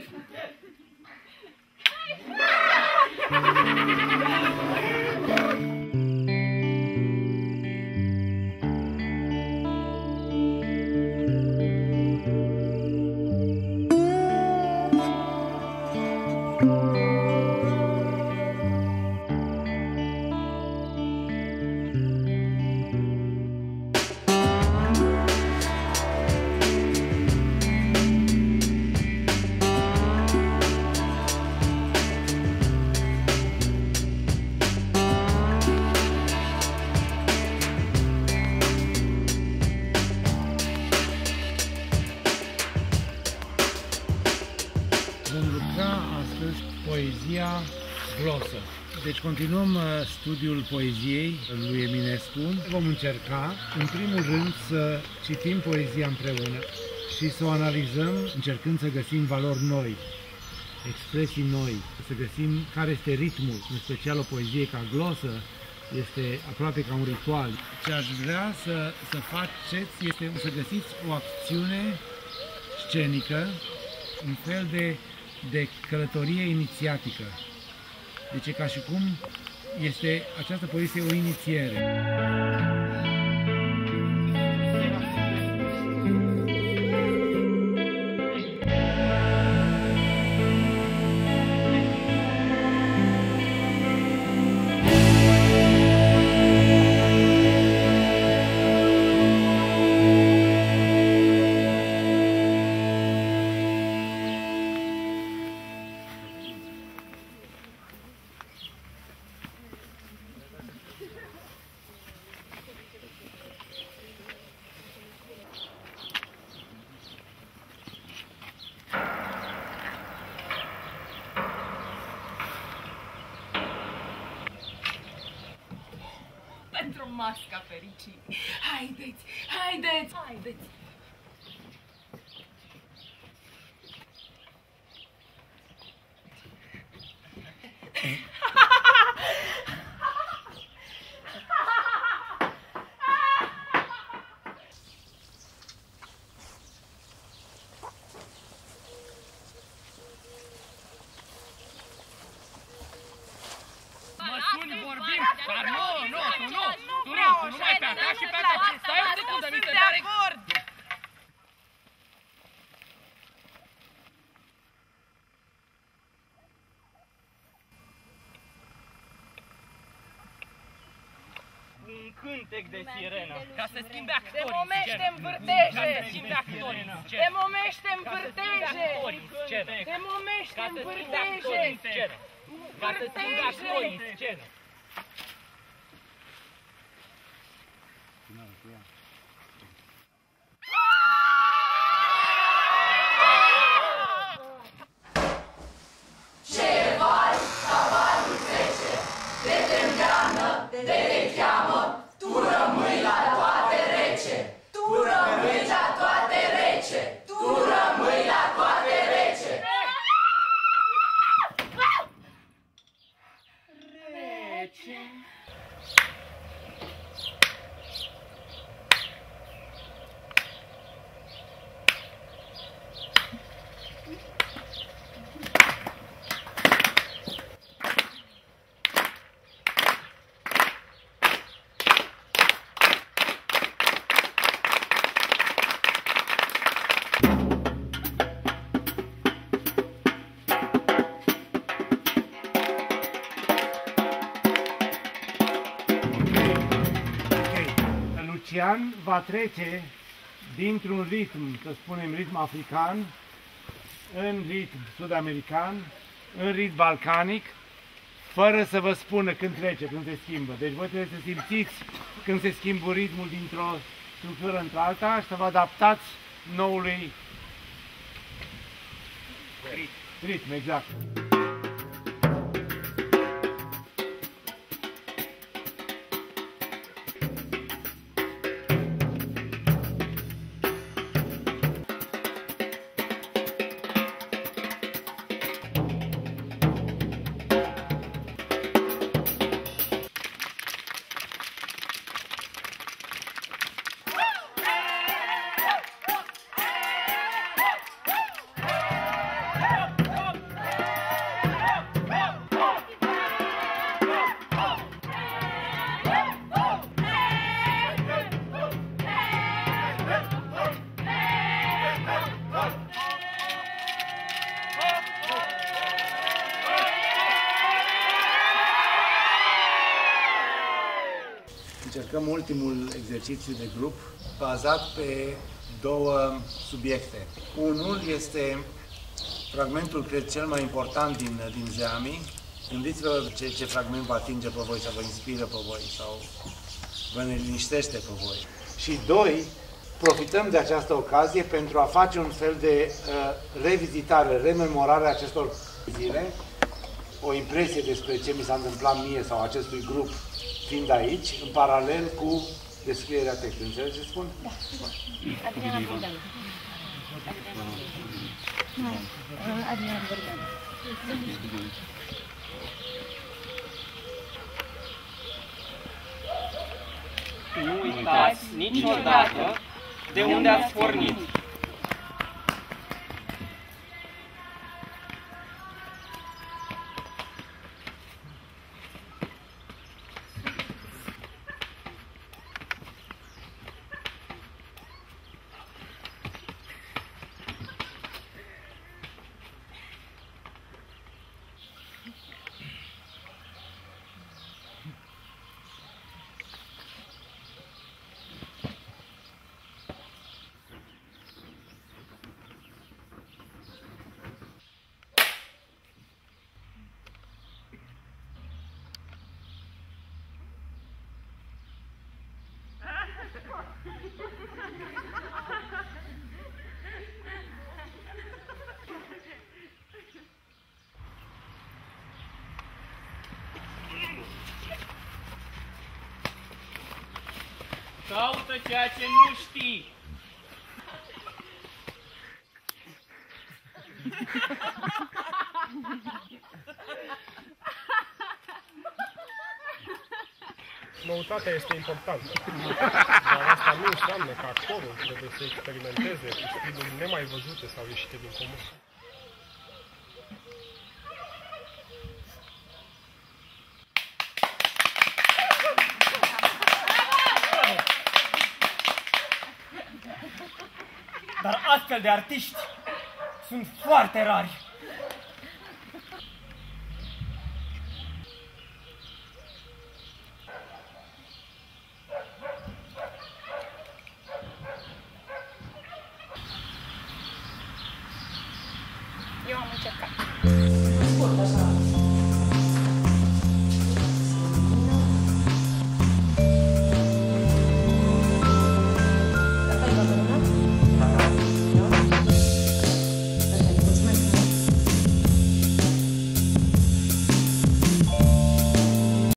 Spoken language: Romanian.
Poezia glosă. Deci continuăm studiul poeziei lui Eminescu. Vom încerca, în primul rând, să citim poezia împreună și să o analizăm, încercând să găsim valori noi, expresii noi, să găsim care este ritmul, în special o poezie ca glosă, este aproape ca un ritual. Ce aș vrea să faceți este să găsiți o acțiune scenică, un fel de călătorie inițiatică. Deci e ca și cum este această poezie o inițiere. Pentru masca fericirii. Haideți, haideți, haideți! Vorbim, dar nu mai pe acasă și pe acasă. Stai o secundă, mi se pare... Un cântec de sirenă, ca să schimbe actorii. Te momește în vârteje! Ca să schimbe actorii în scenă. Te momește în vârteje! Te momește în vârteje! Ca să schimbe actorii în scenă. Lucian va trece dintr-un ritm, să spunem ritm african, în ritm sud-american, în ritm balcanic, fără să vă spună când trece, când se schimbă. Deci voi trebuie să simțiți când se schimbă ritmul dintr-o structură într-alta și să vă adaptați noului ritm, exact. încercăm ultimul exercițiu de grup bazat pe două subiecte. Unul este fragmentul, cred, cel mai important din Zeami. Gândiți-vă ce fragment vă atinge pe voi sau vă inspiră pe voi sau vă neliniștește pe voi. Și doi, profităm de această ocazie pentru a face un fel de revizitare, rememorare a acestor zile, o impresie despre ce mi s-a întâmplat mie sau acestui grup fiind aici, în paralel cu descrierea textului. Înțelegeți ce spun? Da. Adriana Bogdan. Adriana Bogdan. Nu uitați niciodată de unde ați pornit. Caută ceea ce nu știi. Noutatea este importantă, dar asta nu înseamnă că actorul trebuie să experimenteze cu stiluri nemai văzute sau ieșite din comun. Dar astfel de artiști sunt foarte rari. Eu am încercat.